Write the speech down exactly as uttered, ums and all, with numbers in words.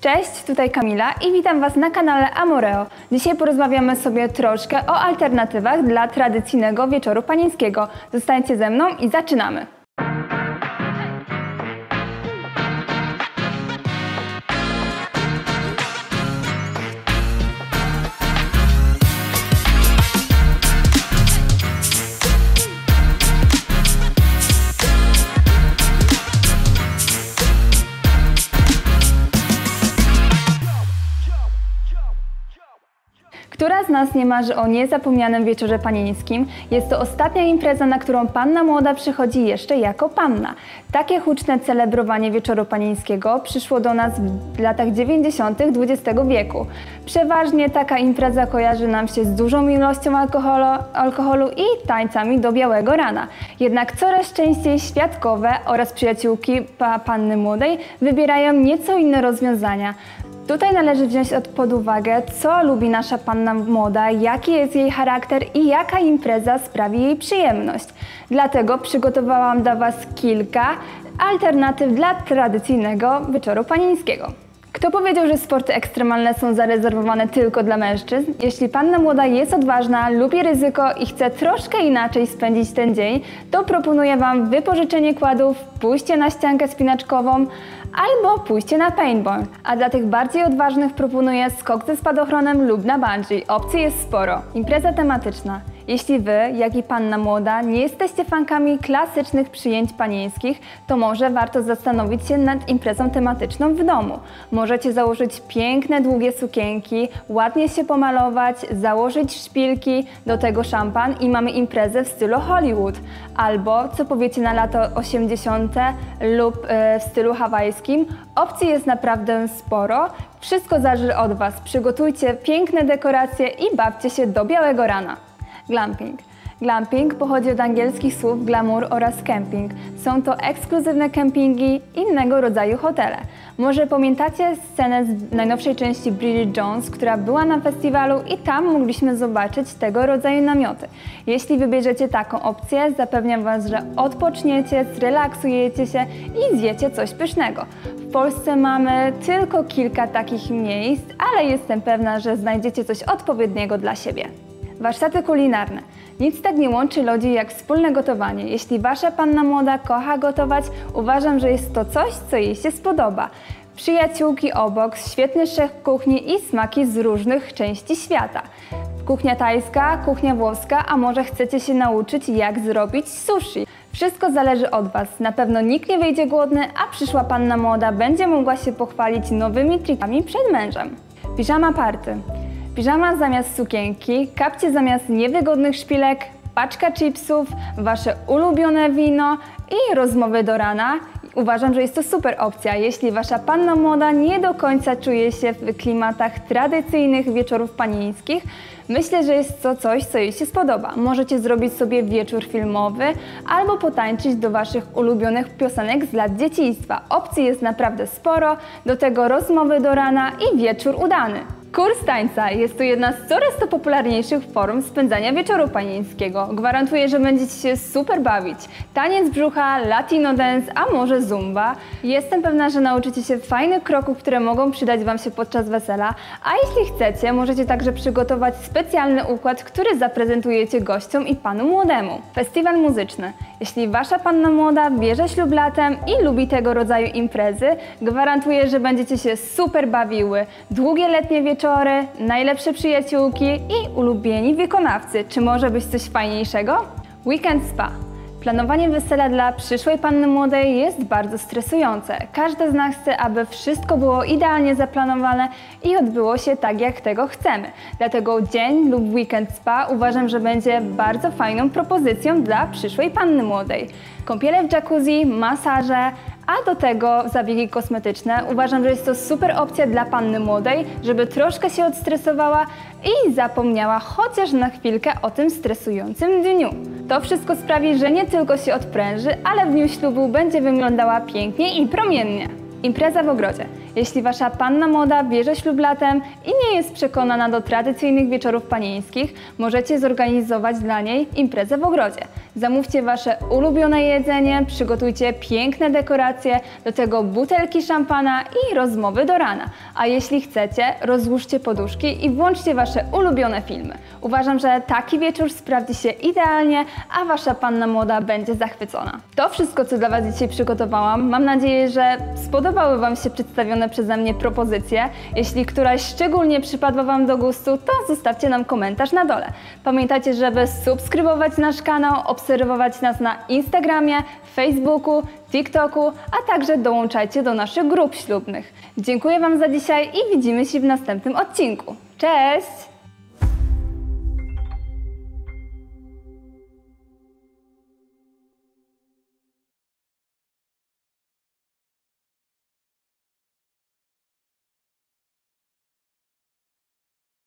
Cześć, tutaj Kamila i witam Was na kanale Amoreo. Dzisiaj porozmawiamy sobie troszkę o alternatywach dla tradycyjnego wieczoru panieńskiego. Zostańcie ze mną i zaczynamy! Która z nas nie marzy o niezapomnianym wieczorze panieńskim? Jest to ostatnia impreza, na którą panna młoda przychodzi jeszcze jako panna. Takie huczne celebrowanie wieczoru panieńskiego przyszło do nas w latach dziewięćdziesiątych dwudziestego wieku. Przeważnie taka impreza kojarzy nam się z dużą ilością alkoholu, alkoholu i tańcami do białego rana. Jednak coraz częściej świadkowe oraz przyjaciółki pa panny młodej wybierają nieco inne rozwiązania. Tutaj należy wziąć pod uwagę, co lubi nasza panna młoda, jaki jest jej charakter i jaka impreza sprawi jej przyjemność. Dlatego przygotowałam dla Was kilka alternatyw dla tradycyjnego wieczoru panieńskiego. Kto powiedział, że sporty ekstremalne są zarezerwowane tylko dla mężczyzn? Jeśli panna młoda jest odważna, lubi ryzyko i chce troszkę inaczej spędzić ten dzień, to proponuję Wam wypożyczenie kładów, pójście na ściankę spinaczkową albo pójście na paintball. A dla tych bardziej odważnych proponuję skok ze spadochronem lub na bungee. Opcji jest sporo. Impreza tematyczna. Jeśli Wy, jak i panna młoda, nie jesteście fankami klasycznych przyjęć panieńskich, to może warto zastanowić się nad imprezą tematyczną w domu. Możecie założyć piękne, długie sukienki, ładnie się pomalować, założyć szpilki, do tego szampan i mamy imprezę w stylu Hollywood. Albo, co powiecie na lato osiemdziesiąte lub yy, w stylu hawajskim, opcji jest naprawdę sporo. Wszystko zależy od Was. Przygotujcie piękne dekoracje i bawcie się do białego rana. Glamping. Glamping pochodzi od angielskich słów glamour oraz camping. Są to ekskluzywne kempingi, innego rodzaju hotele. Może pamiętacie scenę z najnowszej części Bridget Jones, która była na festiwalu i tam mogliśmy zobaczyć tego rodzaju namioty. Jeśli wybierzecie taką opcję, zapewniam Was, że odpoczniecie, zrelaksujecie się i zjecie coś pysznego. W Polsce mamy tylko kilka takich miejsc, ale jestem pewna, że znajdziecie coś odpowiedniego dla siebie. Warsztaty kulinarne. Nic tak nie łączy ludzi jak wspólne gotowanie. Jeśli Wasza panna młoda kocha gotować, uważam, że jest to coś, co jej się spodoba. Przyjaciółki obok, świetny szef kuchni i smaki z różnych części świata. Kuchnia tajska, kuchnia włoska, a może chcecie się nauczyć, jak zrobić sushi. Wszystko zależy od Was. Na pewno nikt nie wyjdzie głodny, a przyszła panna młoda będzie mogła się pochwalić nowymi trikami przed mężem. Piżama party. Piżama zamiast sukienki, kapcie zamiast niewygodnych szpilek, paczka chipsów, Wasze ulubione wino i rozmowy do rana. Uważam, że jest to super opcja, jeśli Wasza panna młoda nie do końca czuje się w klimatach tradycyjnych wieczorów panieńskich. Myślę, że jest to coś, co jej się spodoba. Możecie zrobić sobie wieczór filmowy albo potańczyć do Waszych ulubionych piosenek z lat dzieciństwa. Opcji jest naprawdę sporo, do tego rozmowy do rana i wieczór udany. Kurs tańca jest to jedna z coraz to popularniejszych form spędzania wieczoru panieńskiego. Gwarantuję, że będziecie się super bawić. Taniec brzucha, latino dance, a może zumba. Jestem pewna, że nauczycie się fajnych kroków, które mogą przydać Wam się podczas wesela, a jeśli chcecie, możecie także przygotować specjalny układ, który zaprezentujecie gościom i panu młodemu. Festiwal muzyczny. Jeśli Wasza panna młoda bierze ślub latem i lubi tego rodzaju imprezy, gwarantuję, że będziecie się super bawiły. Długie letnie wieczory, najlepsze przyjaciółki i ulubieni wykonawcy. Czy może być coś fajniejszego? Weekend spa. Planowanie wesela dla przyszłej panny młodej jest bardzo stresujące. Każda z nas chce, aby wszystko było idealnie zaplanowane i odbyło się tak, jak tego chcemy. Dlatego dzień lub weekend spa uważam, że będzie bardzo fajną propozycją dla przyszłej panny młodej. Kąpiele w jacuzzi, masaże, a do tego zabiegi kosmetyczne. Uważam, że jest to super opcja dla panny młodej, żeby troszkę się odstresowała i zapomniała chociaż na chwilkę o tym stresującym dniu. To wszystko sprawi, że nie tylko się odpręży, ale w dniu ślubu będzie wyglądała pięknie i promiennie. Impreza w ogrodzie. Jeśli wasza panna młoda bierze ślub latem i nie jest przekonana do tradycyjnych wieczorów panieńskich, możecie zorganizować dla niej imprezę w ogrodzie. Zamówcie wasze ulubione jedzenie, przygotujcie piękne dekoracje, do tego butelki szampana i rozmowy do rana. A jeśli chcecie, rozłóżcie poduszki i włączcie wasze ulubione filmy. Uważam, że taki wieczór sprawdzi się idealnie, a wasza panna młoda będzie zachwycona. To wszystko, co dla was dzisiaj przygotowałam. Mam nadzieję, że spodobały wam się przedstawione przeze mnie propozycje. Jeśli któraś szczególnie przypadła wam do gustu, to zostawcie nam komentarz na dole. Pamiętajcie, żeby subskrybować nasz kanał, obserwować nas na Instagramie, Facebooku, TikToku, a także dołączajcie do naszych grup ślubnych. Dziękuję wam za dzisiaj i widzimy się w następnym odcinku. Cześć!